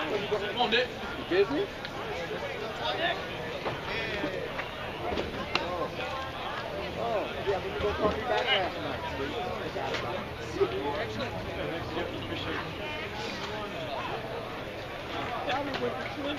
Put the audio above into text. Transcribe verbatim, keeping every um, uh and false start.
Come on, Dick. You busy? Oh, yeah, when you go call me back last night. Excellent. Appreciate it. Probably went to sleep.